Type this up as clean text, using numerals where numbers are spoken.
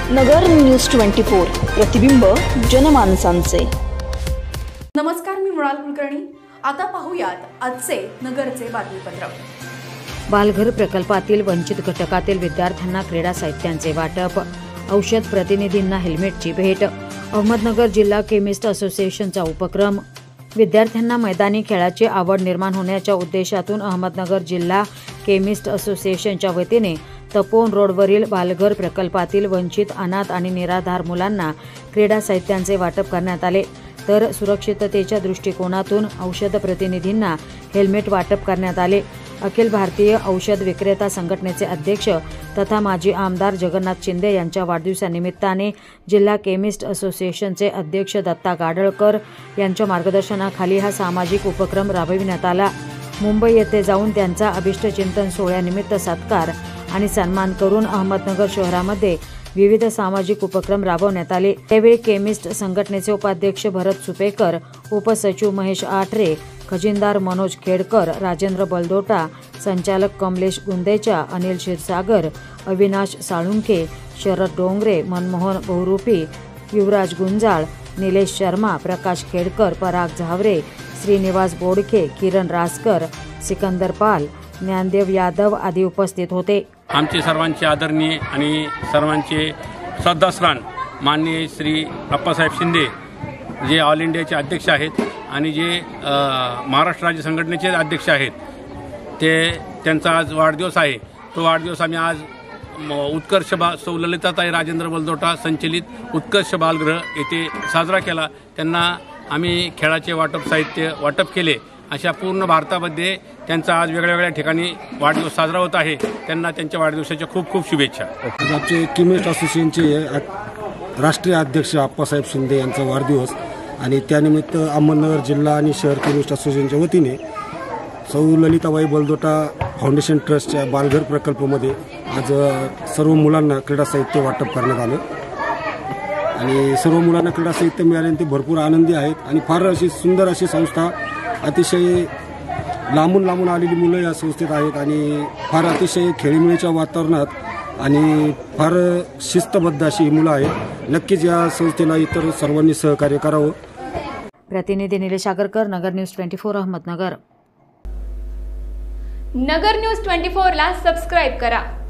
नगर news 24 प्रतिबिंब जनमानसांचे। नमस्कार, मी मृणाल कुलकर्णी। आता पाहूयात आजचे नगरचे बातमीपत्र। बालघर प्रकल्पातील वंचित घटकातील विद्यार्थ्यांना क्रीडा साहित्यांचे वाटप, औषध प्रतिनिधींना हेल्मेटची भेट, अहमदनगर जिल्हा केमिस्ट असोसिएशनचा उपक्रम। विद्यार्थ्यांना मैदानी खेळाची आवड निर्माण होण्याच्या उद्देशातून अहमदनगर जिल्हा केमिस्ट असोसिएशनच्या वतीने तपोवन रोडवरील बालघर प्रकल्पातील वंचित, अनाथ आणि निराधार मुलांना क्रीडा साहित्यांचे वाटप करण्यात आले। तर सुरक्षिततेच्या दृष्टिकोनातून औषध प्रतिनिधींना हेल्मेट वाटप करण्यात आले। अखिल भारतीय औषध विक्रेता संघटनेचे अध्यक्ष तथा माजी आमदार जगन्नाथ शिंदे यांच्या वाढदिवसानिमित्ताने जिल्हा केमिस्ट असोसिएशनचे अध्यक्ष दत्ता गाडळकर यांच्या मार्गदर्शनाखाली हा सामाजिक उपक्रम राबविण्यात आला। मुंबई येथे जाऊन त्यांचा अभिष्टचिंतन सोहळ्यानिमित्त सत्कार आणि सन्मान करून अहमदनगर शहरामध्ये विविध सामाजिक उपक्रम राबवण्यात आले। त्यावेळी केमिस्ट संघटनेचे उपाध्यक्ष भरत सुपेकर, उपसचिव महेश आठरे, खजिनदार मनोज खेडकर, राजेंद्र बलदोटा, संचालक कमलेश गुंदेचा, अनिल क्षीरसागर, अविनाश साळुंखे, शरद डोंगरे, मनमोहन बहुरूपी, युवराज गुंजाळ, निलेश शर्मा, प्रकाश खेडकर, पराग झावरे, श्रीनिवास बोडखे, किरण रासकर, सिकंदर पाल, ज्ञानदेव यादव आदी उपस्थित होते। आमचे सर्वांचे आदरणीय आणि सर्वांचे श्रद्धास्थान माननीय श्री अप्पासाहेब शिंदे, जे ऑल इंडियाचे अध्यक्ष आहेत आणि जे महाराष्ट्र राज्य संघटनेचे अध्यक्ष आहेत, त्यांचा आज वाढदिवस आहे। तो वाढदिवस आम्ही आज उत्कर्ष सौ ललिताताई राजेंद्र बलदोटा संचलित उत्कर्ष बालगृह येथे साजरा केला। त्यांना आम्ही खेळाचे साहित्य वाटप केले। अशा पूर्ण भारतामध्ये त्यांचा आज वेगळ्या ठिकाणी वाढदिवस साजरा होत आहे। त्यांना त्यांच्या वाढदिवसाच्या खूप खूप शुभेच्छा। आमचे केमिस्ट असोसिएशनचे राष्ट्रीय अध्यक्ष अप्पासाहेब शिंदे यांचा वाढदिवस आणि त्यानिमित्त अहमदनगर जिल्हा आणि शहर केमिस्ट असोसिएशनच्या वतीने सौ ललिताबाई बलदोटा फाउंडेशन ट्रस्टच्या बालघर प्रकल्पामध्ये आज सर्व मुलांना क्रीडा साहित्य वाटप करण्यात आलं आणि सर्व मुलांना क्रीडा साहित्य मिळाल्याने ते भरपूर आनंदी आहेत आणि फार अशी सुंदर अशी संस्था, अतिशय लांबून आलेली मुलं या संस्थेत आहेत आणि फार अतिशय खेळीमेळीच्या वातावरणात आणि फार शिस्तबद्ध अशी मुलं आहेत। नक्कीच या संस्थेला इतर सर्वांनी सहकार्य करावं। प्रतिनिधी निलेश आगरकर, नगर न्यूज 24 अहमदनगर। नगर न्यूज 24 ला सबस्क्राइब करा।